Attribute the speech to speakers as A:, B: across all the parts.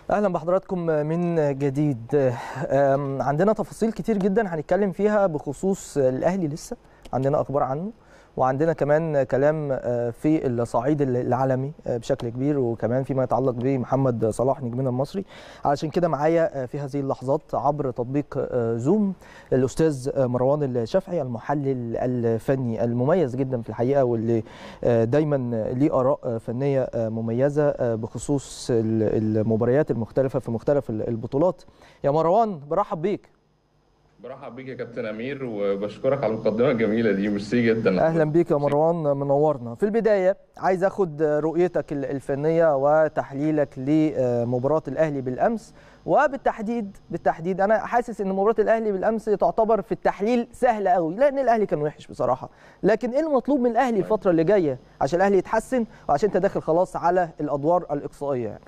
A: اهلا بحضراتكم من جديد. عندنا تفاصيل كتير جدا هنتكلم فيها بخصوص الاهلي. لسه عندنا اخبار عنه، وعندنا كمان كلام في الصعيد العالمي بشكل كبير، وكمان فيما يتعلق بمحمد صلاح نجمنا المصري. علشان كده معايا في هذه اللحظات عبر تطبيق زوم الاستاذ مروان الشافعي، المحلل الفني المميز جدا في الحقيقه، واللي دايما ليه اراء فنيه مميزه بخصوص المباريات المختلفه في مختلف البطولات. يا مروان برحب بيك.
B: برحب بيك يا كابتن امير، وبشكرك على المقدمه الجميله دي. ميرسي جدا.
A: اهلا بيك يا مروان، منورنا. في البدايه عايز اخد رؤيتك الفنيه وتحليلك لمباراه الاهلي بالامس، وبالتحديد انا حاسس ان مباراه الاهلي بالامس تعتبر في التحليل سهله قوي، لان الاهلي كان وحش بصراحه. لكن ايه المطلوب من الاهلي الفتره اللي جايه عشان الاهلي يتحسن، وعشان انت داخل خلاص على الادوار الاقصائيه يعني؟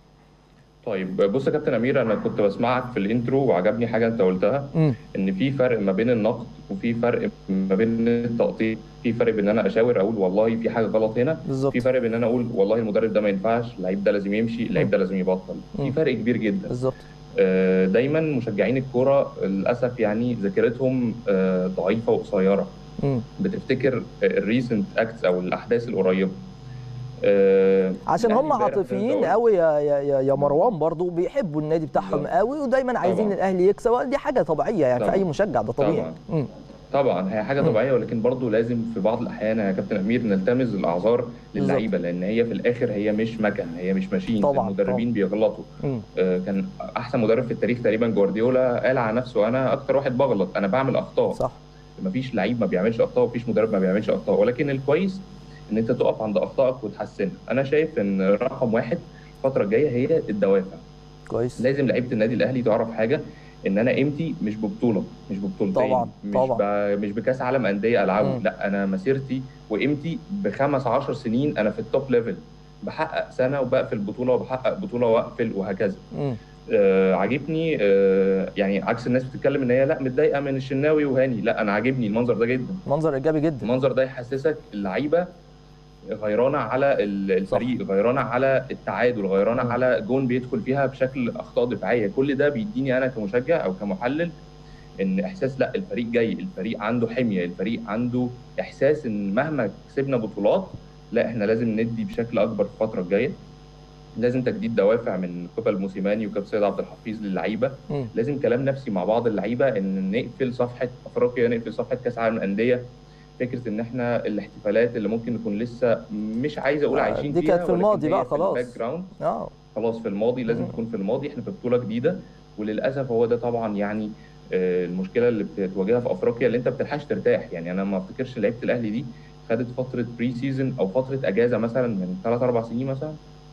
B: طيب بص يا كابتن امير، انا كنت بسمعك في الانترو وعجبني حاجه انت قلتها، ان في فرق ما بين النقد وفي فرق ما بين التقطيع. في فرق بين ان انا اشاور اقول والله في حاجه غلط هنا،
A: بالظبط.
B: في فرق بين ان انا اقول والله المدرب ده ما ينفعش، اللعيب ده لازم يمشي، اللعيب ده لازم يبطل. في فرق كبير جدا.
A: بالظبط.
B: دايما مشجعين الكوره للاسف يعني ذاكرتهم ضعيفه وقصيره، بتفتكر الريسنت اكتس او الاحداث القريبه.
A: عشان هم عاطفيين قوي يا مروان، برضو بيحبوا النادي بتاعهم قوي، ودايما عايزين الاهلي يكسب. دي حاجه طبيعيه يعني، في اي مشجع ده طبيعي.
B: طبعا هي حاجه طبيعيه، ولكن برضو لازم في بعض الاحيان يا كابتن امير نلتمس الاعذار للعيبه، لان هي في الاخر هي مش مكن، هي مش ماشين.
A: طبعا
B: المدربين بيغلطوا. كان احسن مدرب في التاريخ تقريبا جوارديولا قال على نفسه انا اكتر واحد بغلط، انا بعمل اخطاء.
A: صح.
B: مفيش لعيب ما بيعملش اخطاء، ومفيش مدرب ما بيعملش اخطاء، ولكن الكويس ان انت تقف عند اخطائك وتحسنها. انا شايف ان رقم واحد الفتره الجايه هي الدوافع.
A: كويس.
B: لازم لعيبه النادي الاهلي تعرف حاجه، ان انا قيمتي مش ببطوله، مش ببطولتين،
A: طبعا
B: مش بكاس عالم انديه العبه. لا، انا مسيرتي وقيمتي بخمس 10 سنين انا في التوب ليفل، بحقق سنه وبقفل بطوله، وبحقق بطوله واقفل، وهكذا. عاجبني يعني عكس الناس بتتكلم ان هي لا متضايقه من الشناوي وهاني. لا، انا عاجبني المنظر ده جدا،
A: منظر ايجابي جدا.
B: المنظر ده يحسسك اللعيبه غيرانه على الفريق، غيرانه على التعادل، غيرانه على جون بيدخل فيها بشكل اخطاء دفاعيه. كل ده بيديني انا كمشجع او كمحلل ان احساس لا، الفريق جاي، الفريق عنده حميه، الفريق عنده احساس ان مهما كسبنا بطولات لا، احنا لازم ندي بشكل اكبر في الفتره الجايه. لازم تجديد دوافع من قبل موسيماني وكابتن سيد عبد الحفيظ للعيبه. لازم كلام نفسي مع بعض اللعيبه، ان نقفل صفحه افريقيا، نقفل صفحه كاس عالم الانديه. فكره ان احنا الاحتفالات اللي ممكن نكون لسه مش عايز اقول عايشين
A: دي
B: فيها،
A: كانت في الماضي بقى خلاص،
B: الباك جراوند خلاص في الماضي. لازم تكون في الماضي، احنا في بطوله جديده. وللاسف هو ده طبعا يعني المشكله اللي بتواجهها في افريقيا، اللي انت ما بتلحقش ترتاح. يعني انا ما افتكرش لعيبه الاهلي دي خدت فتره بري سيزون او فتره اجازه مثلا من 3 4 سنين مثلا.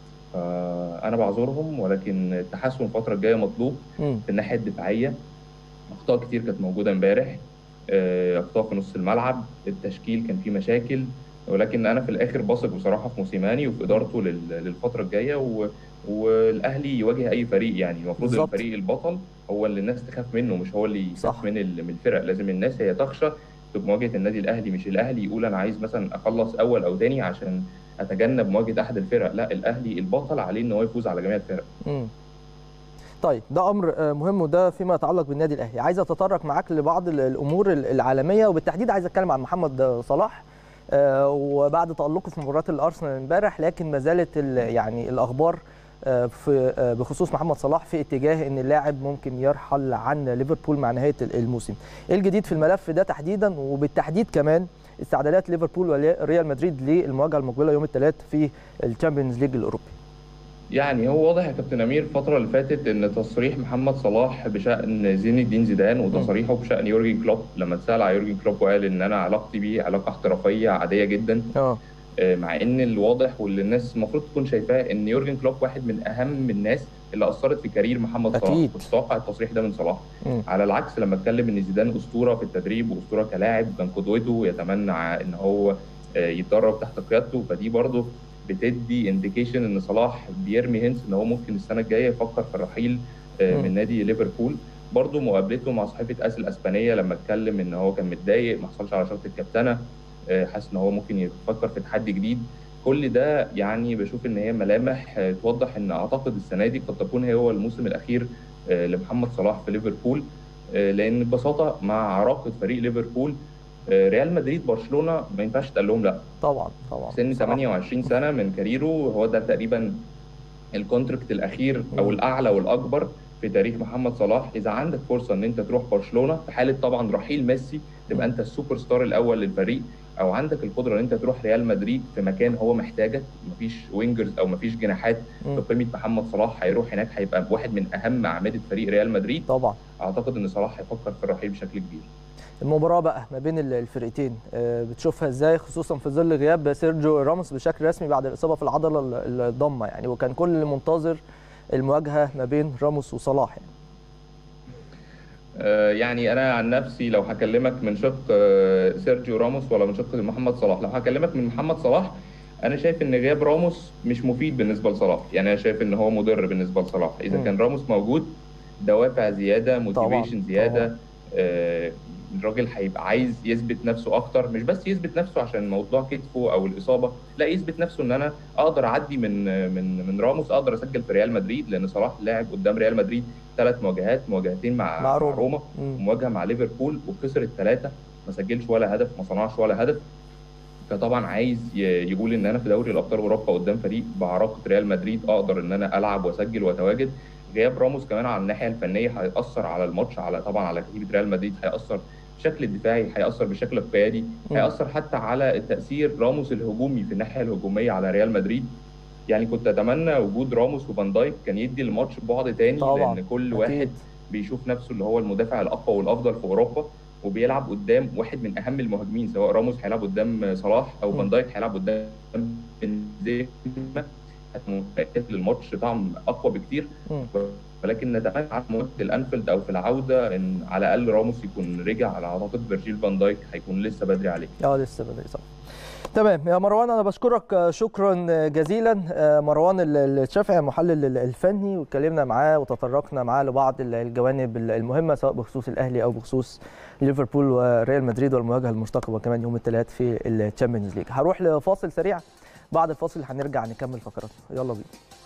B: فانا بعذرهم، ولكن التحسن الفتره الجايه مطلوب في الناحيه الدفاعيه. اخطاء كتير كانت موجوده امبارح، اخطاء في نص الملعب، التشكيل كان فيه مشاكل. ولكن انا في الاخر بثق بصراحه في موسيماني وفي ادارته للفتره الجايه، والاهلي يواجه اي فريق. يعني المفروض الفريق البطل هو اللي الناس تخاف منه، مش هو اللي يخاف من الفرق. لازم الناس هي تخشى في مواجهه النادي الاهلي، مش الاهلي يقول انا عايز مثلا اخلص اول او ثاني عشان اتجنب مواجهه احد الفرق. لا، الاهلي البطل عليه ان هو يفوز على جميع الفرق.
A: طيب ده امر مهم، وده فيما يتعلق بالنادي الاهلي. عايز اتطرق معاك لبعض الامور العالميه، وبالتحديد عايز اتكلم عن محمد صلاح وبعد تالقه في مباراه الارسنال امبارح. لكن ما زالت يعني الاخبار بخصوص محمد صلاح في اتجاه ان اللاعب ممكن يرحل عن ليفربول مع نهايه الموسم. ايه الجديد في الملف ده تحديدا، وبالتحديد كمان استعدادات ليفربول وريال مدريد للمواجهه المقبله يوم الثلاث في الشامبيونز ليج الاوروبي؟
B: يعني هو واضح يا كابتن امير الفتره اللي فاتت ان تصريح محمد صلاح بشان زين الدين زيدان، وتصريحه بشان يورجن كلوب لما اتسال على يورجن كلوب وقال ان انا علاقتي بيه علاقه احترافيه عاديه جدا. مع ان الواضح واللي الناس المفروض تكون شايفاه ان يورجن كلوب واحد من اهم الناس اللي اثرت في كارير محمد صلاح. كنت اتوقع التصريح ده من صلاح. على العكس، لما اتكلم ان زيدان اسطوره في التدريب واسطوره كلاعب، كان قدوته، يتمنى ان هو يتدرب تحت قيادته. فدي برضه بتدي انديكيشن ان صلاح بيرمي هنس ان هو ممكن السنه الجايه يفكر في الرحيل من نادي ليفربول. برضه مقابلته مع صحيفه اس الاسبانيه لما اتكلم ان هو كان متضايق ما حصلش على شرط الكابتنه، حاسس ان هو ممكن يفكر في تحدي جديد. كل ده يعني بشوف ان هي ملامح توضح ان اعتقد السنه دي قد تكون هو الموسم الاخير لمحمد صلاح في ليفربول. لان ببساطه مع عراقه فريق ليفربول، ريال مدريد برشلونه ما ينفعش تقول لهم لا.
A: طبعا طبعا
B: في سن
A: بصراحه.
B: 28 سنه من كاريره، هو ده تقريبا الكونتراكت الاخير او
A: مم.
B: الاعلى والاكبر في تاريخ محمد صلاح. اذا عندك فرصه ان انت تروح برشلونه في حاله طبعا رحيل ميسي، تبقى
A: مم.
B: انت السوبر ستار الاول للفريق، او عندك القدره ان انت تروح ريال مدريد في مكان هو محتاجك، مفيش وينجرز او مفيش جناحات
A: مم.
B: بقيمه محمد صلاح، هيروح هناك هيبقى واحد من اهم اعمده فريق ريال مدريد.
A: طبعا.
B: اعتقد ان صلاح هيفكر في الرحيل بشكل كبير.
A: المباراة بقى ما بين الفرقتين بتشوفها ازاي، خصوصا في ظل غياب سيرجيو راموس بشكل رسمي بعد الإصابة في العضلة الضمة يعني، وكان كل منتظر المواجهة ما بين راموس وصلاح يعني.
B: يعني انا عن نفسي لو هكلمك من شق سيرجيو راموس ولا من شق محمد صلاح، لو هكلمك من محمد صلاح، انا شايف ان غياب راموس مش مفيد بالنسبه لصلاح. يعني انا شايف ان هو مضر بالنسبه لصلاح. اذا
A: مم.
B: كان راموس موجود، دوافع زياده،
A: طبعا
B: موتيفيشن
A: طبعا.
B: زياده. الراجل هيبقى عايز يثبت نفسه اكتر، مش بس يثبت نفسه عشان موضوع كتفه او الاصابه، لا، يثبت نفسه ان انا اقدر اعدي من راموس، اقدر اسجل في ريال مدريد. لان صلاح لاعب قدام ريال مدريد 3 مواجهات، مواجهتين
A: مع
B: مع
A: روما.
B: روما،
A: مم.
B: ومواجهه مع ليفربول وخسر ال3، ما سجلش ولا هدف، ما صنعش ولا هدف. فطبعا عايز يقول ان انا في دوري الابطال اوروبا قدام فريق بعراقه ريال مدريد اقدر ان انا العب واسجل واتواجد. غياب راموس كمان على الناحيه الفنيه هيأثر على الماتش، على طبعا على كتيبه ريال مدريد، هيأثر بالشكل الدفاعي، هيأثر بالشكل القيادي،
A: مم.
B: هيأثر حتى على التأثير راموس الهجومي في الناحيه الهجوميه على ريال مدريد. يعني كنت اتمنى وجود راموس وفان دايك، كان يدي الماتش بعد تاني،
A: طبعا
B: لان كل واحد
A: اكيد.
B: بيشوف نفسه اللي هو المدافع الاقوى والافضل في اوروبا، وبيلعب قدام واحد من اهم المهاجمين، سواء راموس هيلعب قدام صلاح او
A: مم.
B: فان دايك هيلعب قدام بنزيما، هتمثل للماتش طعم اقوى بكتير.
A: مم.
B: ولكن نتمنى على مواجهه الانفيلد او في العوده ان على الاقل راموس يكون رجع. على اعتقد فيرجيل فان دايك هيكون لسه بدري عليه.
A: لسه بدري صح. تمام يا مروان، انا بشكرك شكرا جزيلا. مروان الشافعي المحلل الفني، واتكلمنا معاه وتطرقنا معاه لبعض الجوانب المهمه سواء بخصوص الاهلي او بخصوص ليفربول وريال مدريد والمواجهه المرتقبه كمان يوم الثلاث في الشامبيونز ليج. هروح لفاصل سريع، بعد الفاصل هنرجع نكمل فقراتنا، يلا بينا.